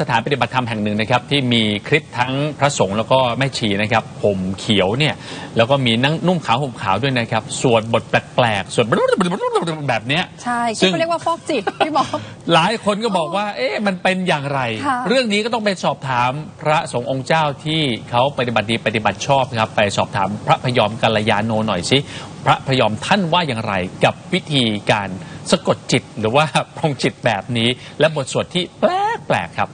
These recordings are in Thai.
สถานปฏิบัติธรรมแห่งหนึ่งนะครับที่มีคลิปทั้งพระสงฆ์แล้วก็แม่ชีนะครับห่มเขียวเนี่ยแล้วก็มีนั่งนุ่มขาวห่มขาวด้วยนะครับสวดบทแปลกๆสวดแบบเนี้ยใช่ซึ่งเขาเรียกว่าฟอกจิตพี่บอกหลายคนก็บอกว่ามันเป็นอย่างไรเรื่องนี้ก็ต้องไปสอบถามพระสงฆ์องค์เจ้าที่เขาปฏิบัติดีปฏิบัติชอบครับไปสอบถามพระพยอมกัลยาโนหน่อยสิพระพยอมท่านว่าอย่างไรกับวิธีการสะกดจิตหรือว่าปรงจิตแบบนี้และบทสวดที่แปลกๆครับ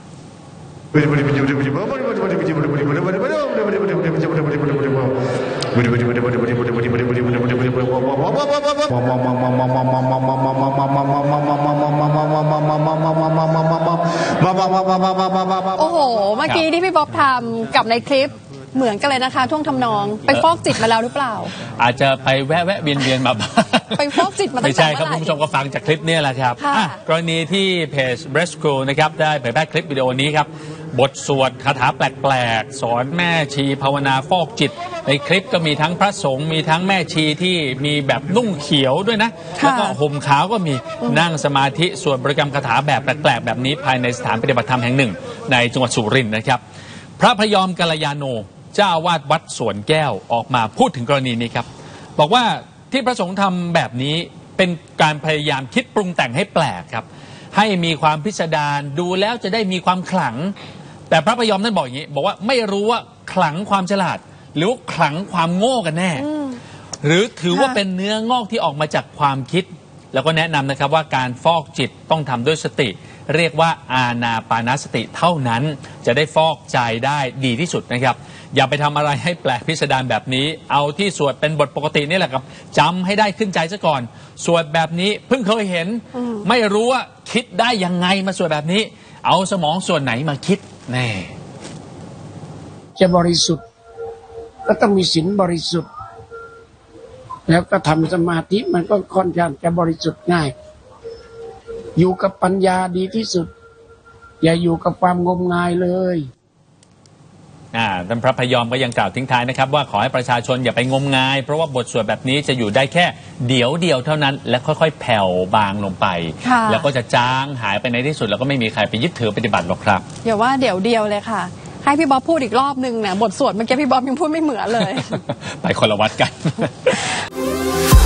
โอ้โหเมื่อกี้ที่พี่บ๊อบทำกับในคลิปเหมือนกันเลยนะคะท่วงทำนองไปฟอกจิตมาแล้วหรือเปล่าอาจจะไปแวะเวียนมาบ้างไปฟอกจิตมาตั้งแต่ไม่ใช่ครับคุณผู้ชมก็ฟังจากคลิปนี้แหละครับกรณีที่เพจ Breast School นะครับได้เผยแพร่คลิปวิดีโอนี้ครับบทสวดคาถาแปลกๆสอนแม่ชีภาวนาฟอกจิตในคลิปก็มีทั้งพระสงฆ์มีทั้งแม่ชีที่มีแบบนุ่งเขียวด้วยนะแล้วก็ห่มขาวก็มีนั่งสมาธิสวดบริกรรมคาถาแบบแปลกๆแบบนี้ภายในสถานปฏิบัติธรรมแห่งหนึ่งในจังหวัดสุรินทร์นะครับพระพยอมกัลยาโนเจ้าอาวาสวัดสวนแก้วออกมาพูดถึงกรณีนี้ครับบอกว่าที่พระสงฆ์ทำแบบนี้เป็นการพยายามคิดปรุงแต่งให้แปลกครับให้มีความพิสดารดูแล้วจะได้มีความขลังแต่พระพยอมท่านบอกอย่างนี้บอกว่าไม่รู้ว่าขลังความฉลาดหรือขลังความโง่กันแน่หรือถือว่าเป็นเนื้องอกที่ออกมาจากความคิดแล้วก็แนะนำนะครับว่าการฟอกจิตต้องทำด้วยสติเรียกว่าอานาปานสติเท่านั้นจะได้ฟอกใจได้ดีที่สุดนะครับอย่าไปทำอะไรให้แปลกพิสดารแบบนี้เอาที่สวดเป็นบทปกตินี่แหละครับจำให้ได้ขึ้นใจซะก่อนสวดแบบนี้เพิ่งเคยเห็นไม่รู้ว่าคิดได้ยังไงมาสวดแบบนี้เอาสมองส่วนไหนมาคิดแน่จะบริสุทธิ์ก็ต้องมีศีลบริสุทธิ์แล้วก็ทำสมาธิมันก็ค่อนข้างจะบริสุทธิ์ง่ายอยู่กับปัญญาดีที่สุดอย่าอยู่กับความงมงายเลยท่านพระพยอมก็ยังกล่าวทิ้งท้ายนะครับว่าขอให้ประชาชนอย่าไปงมงายเพราะว่าบทสวดแบบนี้จะอยู่ได้แค่เดี๋ยวเท่านั้นและค่อยๆแผ่วบางลงไปแล้วก็จะจางหายไปในที่สุดแล้วก็ไม่มีใครไปยึดถือปฏิบัติหรอกครับอย่าว่าเดี๋ยวเลยค่ะให้พี่บ๊อบพูดอีกรอบนึงเนี่ยบทสวดเมื่อกี้พี่บ๊อบยังพูดไม่เหมือนเลยไปคนละวัดกัน